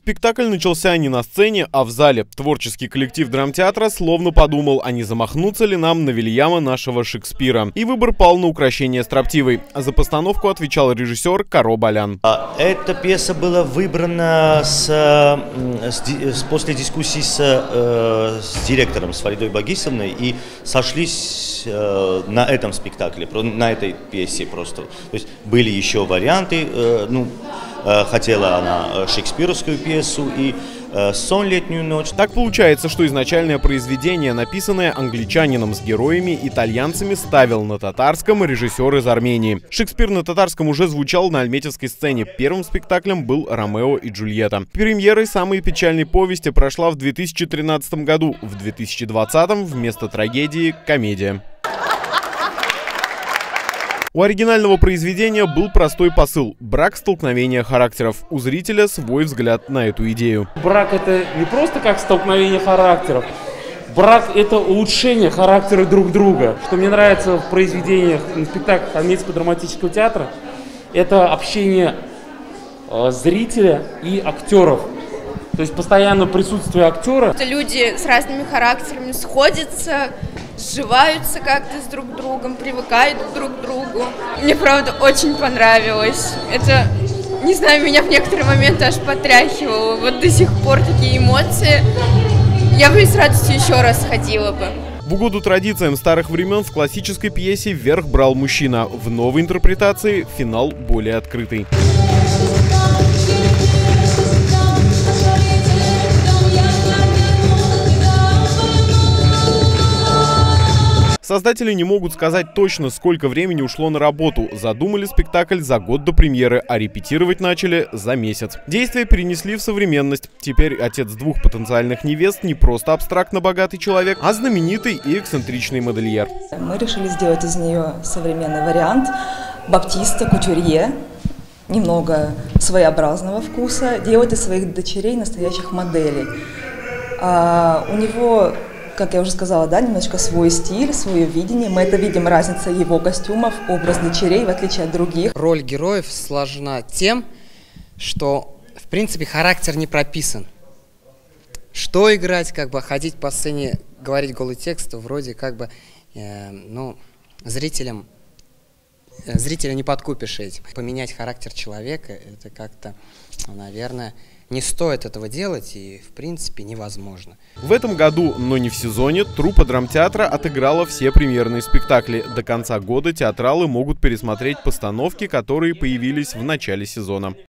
Спектакль начался не на сцене, а в зале. Творческий коллектив драмтеатра словно подумал, а не замахнуться ли нам на Вильяма нашего Шекспира. И выбор пал на «Укрощение строптивой». За постановку отвечал режиссер Каро Балян. Эта пьеса была выбрана после дискуссии с директором, с Фаридой Багисовной, и сошлись на этом спектакле, на этой пьесе просто. То есть были еще варианты, хотела она шекспировскую пьесу и «Сон, летнюю ночь». Так получается, что изначальное произведение, написанное англичанином с героями-итальянцами, ставил на татарском режиссер из Армении. Шекспир на татарском уже звучал на Альметьевской сцене. Первым спектаклем был «Ромео и Джульетта». Премьерой самой печальной повести прошла в 2013 году. В 2020 вместо трагедии – комедия. У оригинального произведения был простой посыл – брак столкновения характеров. У зрителя свой взгляд на эту идею. Брак – это не просто как столкновение характеров. Брак – это улучшение характера друг друга. Что мне нравится в произведениях, в спектаклях Альметьевского драматического театра – это общение зрителя и актеров. То есть постоянное присутствие актера. Люди с разными характерами сходятся, сживаются как-то с друг другом, привыкают друг к другу. Мне, правда, очень понравилось. Это, не знаю, меня в некоторые моменты аж потряхивало. Вот до сих пор такие эмоции. Я бы с радостью еще раз ходила бы. В угоду традициям старых времен в классической пьесе верх брал мужчина. В новой интерпретации финал более открытый. Создатели не могут сказать точно, сколько времени ушло на работу. Задумали спектакль за год до премьеры, а репетировать начали за месяц. Действия перенесли в современность. Теперь отец двух потенциальных невест не просто абстрактно богатый человек, а знаменитый и эксцентричный модельер. Мы решили сделать из нее современный вариант Баптиста Кутюрье, немного своеобразного вкуса, делать из своих дочерей настоящих моделей. У него, как я уже сказала, да, немножко свой стиль, свое видение. Мы это видим, разница его костюмов, образ дочерей, в отличие от других. Роль героев сложна тем, что, в принципе, характер не прописан. Что играть, ходить по сцене, говорить голый текст, вроде зрителя не подкупишь этим. Поменять характер человека, это как-то, наверное, не стоит этого делать и, в принципе, невозможно. В этом году, но не в сезоне, труппа драмтеатра отыграла все премьерные спектакли. До конца года театралы могут пересмотреть постановки, которые появились в начале сезона.